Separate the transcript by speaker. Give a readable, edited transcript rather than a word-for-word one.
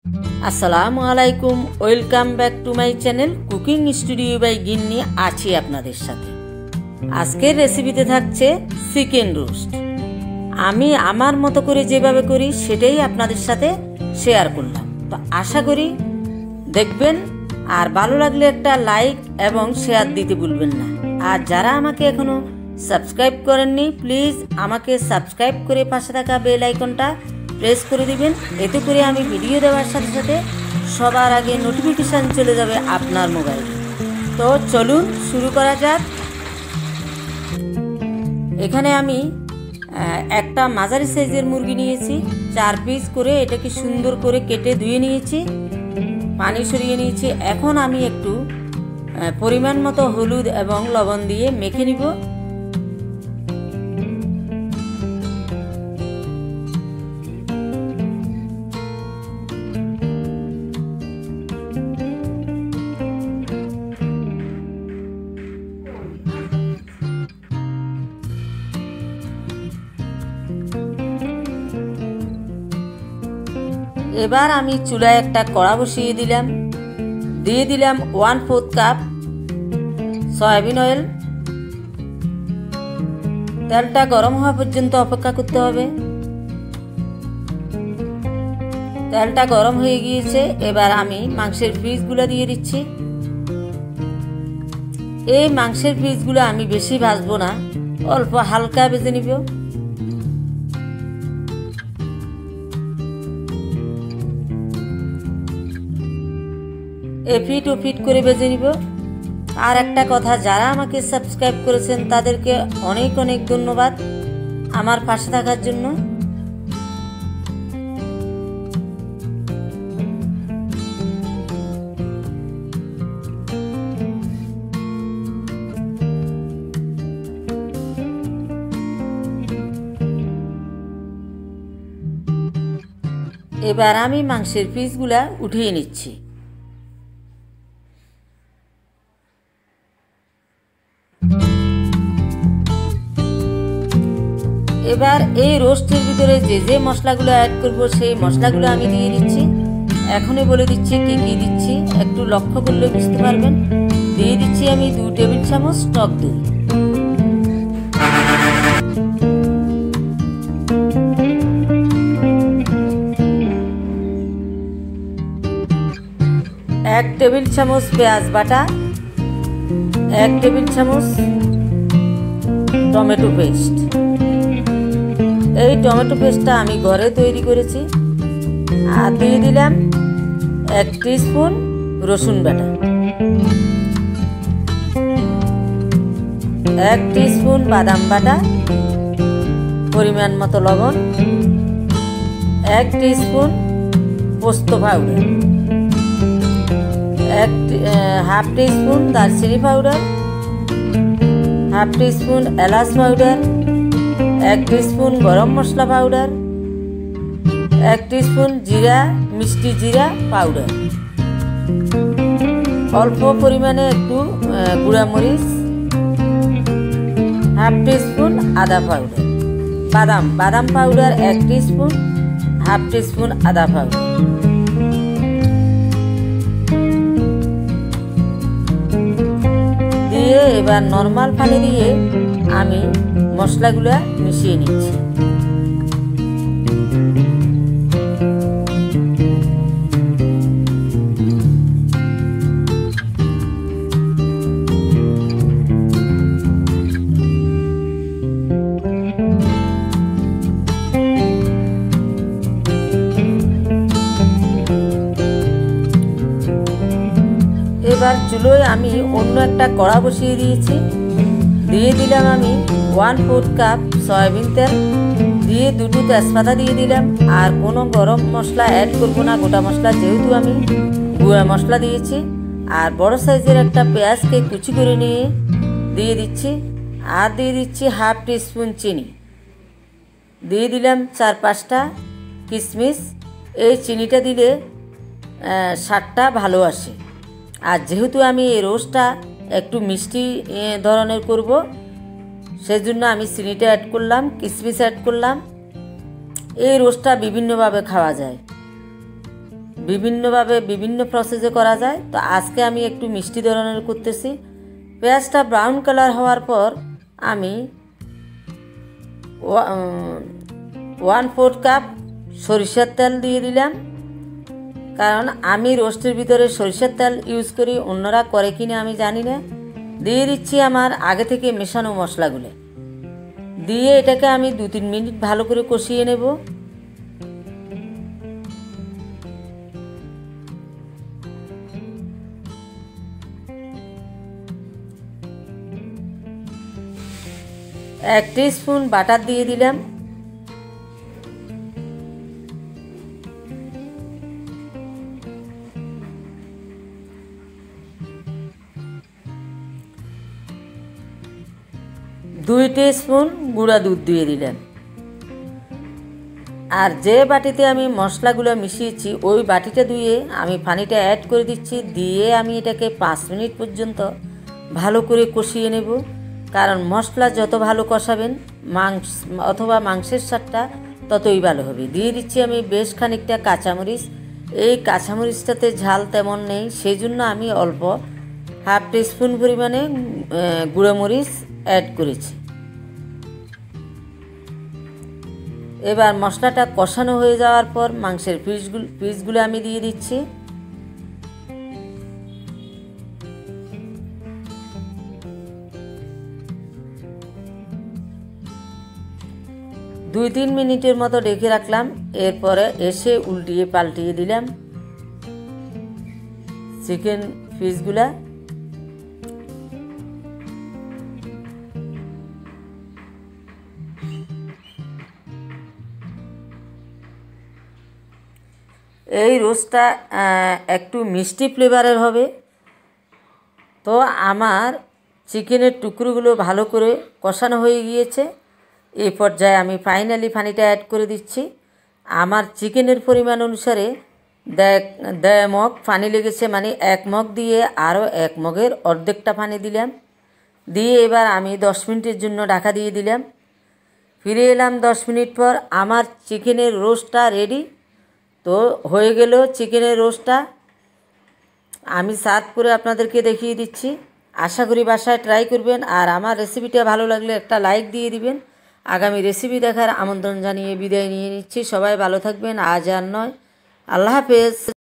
Speaker 1: আসসালামু আলাইকুম, welcome back to my channel cooking studio by গিন্নি। আছি আপনাদের সাথে। আজকের রেসিপিতে থাকছে চিকেন রোস্ট। আমি আমার মতো করে যেভাবে করি সেটাই আপনাদের সাথে শেয়ার করলাম। তো আশা করি দেখবেন, আর ভালো লাগলে একটা লাইক এবং শেয়ার দিতে ভুলবেন না। আর যারা আমাকে এখনো সাবস্ক্রাইব করেননি, প্লিজ আমাকে সাবস্ক্রাইব করে পাশে থাকা বেল আইকনটা প্রেস করে দিবেন। এতে করে আমি ভিডিও দেওয়ার সাথে সাথে সবার আগে নোটিফিকেশান চলে যাবে আপনার মোবাইলে। তো চলুন শুরু করা যাক। এখানে আমি একটা মাঝারি সাইজের মুরগি নিয়েছি, 4 পিস করে। এটাকে সুন্দর করে কেটে ধুয়ে নিয়েছি, পানি সরিয়ে নিয়েছি। এখন আমি একটু পরিমাণ মতো হলুদ এবং লবণ দিয়ে মেখে নিব। এবার আমি চুলায় একটা কড়া বসিয়ে দিলাম, দিয়ে দিলাম 1/4 কাপ সয়াবিন অয়েল। তেলটা গরম হওয়া পর্যন্ত অপেক্ষা করতে হবে। তেলটা গরম হয়ে গিয়েছে, এবার আমি মাংসের পিসগুলো দিয়ে দিচ্ছি। এই মাংসের পিসগুলো আমি বেশি ভাজবো না, অল্প হালকা ভেজে নিব। এপিট ওপিট করে ভেজে নিব। আর একটা কথা, যারা আমাকে সাবস্ক্রাইব করেছেন তাদেরকে অনেক অনেক ধন্যবাদ আমার পাশে থাকার জন্য। এবার আমি মাংসের পিসগুলা উঠিয়ে নিচ্ছি। এবার এই রোস্টের ভিতরে যে যে মশলাগুলো অ্যাড করব সেই মশলাগুলো আমি দিয়ে দিচ্ছি। এখনই বলে দিচ্ছি কি কি দিচ্ছি, একটু লক্ষ্য করলে বুঝতে পারবেন। দিয়ে দিচ্ছি আমি 2 টেবিল চামচ টক দই, 1 টেবিল চামচ পেঁয়াজ বাটা, 1 টেবিল চামচ টমেটো পেস্ট। এই টমেটো পেস্টটা আমি ঘরে তৈরি করেছি। আর দিয়ে দিলাম 1 টিস্পুন রসুন বাটা, 1 টিস্পুন বাদাম বাটা, পরিমাণ মতো লবণ, 1 টিস্পুন পোস্ত পাউডার, 1/2 টিস্পুন দারচিনি পাউডার, 1/2 টিস্পুন এলাচ পাউডার, 1 টিস্পুন গরম মশলা পাউডার, 1 টিস্পুন জিরা, মিষ্টি জিরা পাউডার, অল্প পরিমাণে একটু গুঁড়া মরিচ, 1/2 টিস্পুন আদা পাউডার, বাদাম পাউডার 1 টিস্পুন, 1/2 টিস্পুন আদা পাউডার। দিয়ে এবার নর্মাল পানি দিয়ে আমি মশলাগুলো মিশিয়ে নিচ্ছি। এবার চুলোয় আমি অন্য একটা কড়া বসিয়ে দিয়েছি। দিয়ে দিলাম আমি 1/4 কাপ সয়াবিন তেল, দিয়ে 2টো তেজপাতা দিয়ে দিলাম। আর কোনো গরম মশলা অ্যাড করবো না, গোটা মশলা, যেহেতু আমি গুঁড়া মশলা দিয়েছি। আর বড় সাইজের একটা পেঁয়াজকে কুচি করে নিয়ে দিয়ে দিচ্ছি। আর দিয়ে দিচ্ছি 1/2 টিস্পুন চিনি, দিয়ে দিলাম 4-5টা কিশমিশ। এই চিনিটা দিলে স্বাদটা ভালো আসে। আর যেহেতু আমি এই রোস্টটা একটু মিষ্টি ধরনের করব, সেজন্য আমি চিনিটা অ্যাড করলাম, কিশমিশ অ্যাড করলাম। এই রোস্টটা বিভিন্নভাবে খাওয়া যায়। বিভিন্নভাবে বিভিন্ন প্রসেসে করা যায়। তো আজকে আমি একটু মিষ্টি ধরনের করতেছি। পেঁয়াজটা ব্রাউন কালার হওয়ার পর আমি 1/4 কাপ সরিষার তেল দিয়ে দিলাম, কারণ আমি রোস্টের ভিতরে সরিষার তেল ইউজ করি, অন্যরা করে কিনা আমি জানি না। দিয়ে দিচ্ছি আমার আগে থেকে মেশানো মশলাগুলো, দিয়ে এটাকে আমি 2-3 মিনিট ভালো করে কষিয়ে নেব। এক টিস্পুন বাটার দিয়ে দিলাম, দুই টিস্পুন গুঁড়া দুধ দিয়ে দিলাম। আর যে বাটিতে আমি মশলাগুলো মিশিয়েছি ওই বাটিটা ধুয়ে আমি পানিটা অ্যাড করে দিচ্ছি, দিয়ে আমি এটাকে 5 মিনিট পর্যন্ত ভালো করে কষিয়ে নেব। কারণ মশলা যত ভালো কষাবেন মাংসের স্বাদটা ততই ভালো হবে। দিয়ে দিচ্ছি আমি বেশ খানিকটা কাঁচামরিচ। এই কাঁচামরিচটাতে ঝাল তেমন নেই, সেই জন্য আমি অল্প 1/2 টিস্পুন পরিমাণে গুঁড়োমরিচ অ্যাড করেছি। এবার মশলাটা কষানো হয়ে যাওয়ার পর মাংসের পিসগুলো আমি দিয়ে দিচ্ছি। দুই 3 মিনিটের মতো ঢেকে রাখলাম, এরপরে এসে উল্টিয়ে পাল্টিয়ে দিলাম চিকেন পিসগুলা। এই রোস্টটা একটু মিষ্টি ফ্লেভারের হবে। তো আমার চিকেনের টুকরোগুলো ভালো করে কষানো হয়ে গিয়েছে। এই পর্যায়ে আমি ফাইনালি পানিটা অ্যাড করে দিচ্ছি। আমার চিকেনের পরিমাণ অনুসারে 1.5 মগ পানি লেগেছে, মানে 1 মগ দিয়ে আরও 1 মগের অর্ধেকটা পানি দিলাম। দিয়ে এবার আমি 10 মিনিটের জন্য ঢাকা দিয়ে দিলাম। ফিরে এলাম 10 মিনিট পর। আমার চিকেনের রোস্টটা রেডি। তো হয়ে গেল চিকেনের রোস্টটা। আমি সার্ভ করে আপনাদেরকে দেখিয়ে দিচ্ছি। আশা করি বাসায় ট্রাই করবেন, আর আমার রেসিপিটা ভালো লাগলে একটা লাইক দিয়ে দিবেন। আগামী রেসিপি দেখার আমন্ত্রণ জানিয়ে বিদায় নিয়ে নিচ্ছি। সবাই ভালো থাকবেন, আজ আর নয়। আল্লাহ হাফেজ।